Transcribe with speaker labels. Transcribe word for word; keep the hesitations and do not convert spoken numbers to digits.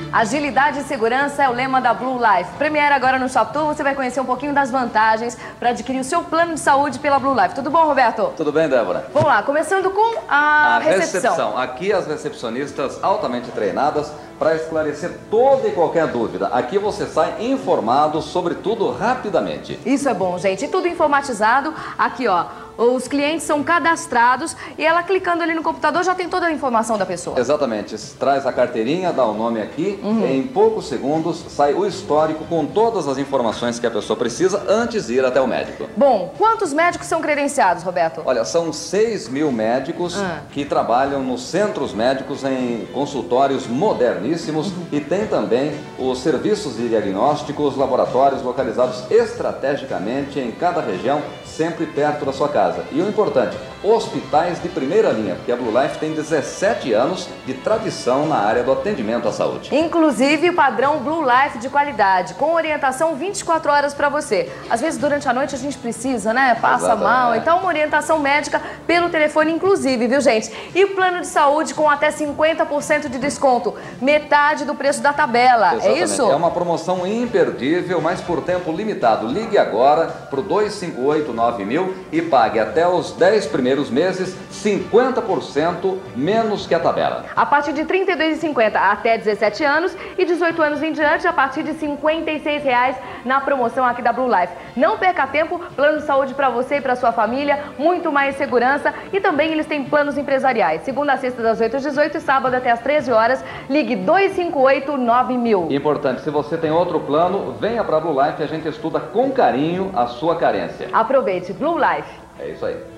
Speaker 1: Agilidade e segurança é o lema da Blue Life. Premiere agora no Shop Tour, você vai conhecer um pouquinho das vantagens para adquirir o seu plano de saúde pela Blue Life. Tudo bom, Roberto?
Speaker 2: Tudo bem, Débora?
Speaker 1: Vamos lá, começando com a,
Speaker 2: a
Speaker 1: recepção.
Speaker 2: recepção. Aqui as recepcionistas altamente treinadas para esclarecer toda e qualquer dúvida. Aqui você sai informado sobre tudo rapidamente.
Speaker 1: Isso é bom, gente. E tudo informatizado. Aqui, ó. Os clientes são cadastrados e ela clicando ali no computador já tem toda a informação da pessoa.
Speaker 2: Exatamente. Traz a carteirinha, dá o nome aqui, uhum. Em poucos segundos sai o histórico com todas as informações que a pessoa precisa antes de ir até o médico.
Speaker 1: Bom, quantos médicos são credenciados, Roberto?
Speaker 2: Olha, são seis mil médicos uhum. que trabalham nos centros médicos em consultórios moderníssimos uhum. e tem também os serviços de diagnósticos, laboratórios localizados estrategicamente em cada região, sempre perto da sua casa. E o importante, hospitais de primeira linha, porque a Blue Life tem dezessete anos de tradição na área do atendimento à saúde.
Speaker 1: Inclusive padrão Blue Life de qualidade, com orientação vinte e quatro horas para você. Às vezes durante a noite a gente precisa, né? Passa Exatamente. mal, então uma orientação médica pelo telefone inclusive, viu gente? E plano de saúde com até cinquenta por cento de desconto, metade do preço da tabela,
Speaker 2: Exatamente.
Speaker 1: É isso?
Speaker 2: É uma promoção imperdível, mas por tempo limitado. Ligue agora para o dois cinco oito nove mil e pague até os dez primeiros meses cinquenta por cento menos que a tabela.
Speaker 1: A partir de trinta e dois reais e cinquenta centavos até dezessete anos e dezoito anos em diante a partir de cinquenta e seis reais na promoção aqui da Blue Life. Não perca tempo, plano de saúde para você e para sua família, muito mais segurança e também eles têm planos empresariais. Segunda a sexta das oito às dezoito e sábado até às treze horas. Ligue dois cinco oito nove mil.
Speaker 2: Importante, se você tem outro plano, venha para a Blue Life e a gente estuda com carinho a sua carência.
Speaker 1: Aproveite, Blue Life.
Speaker 2: É isso aí.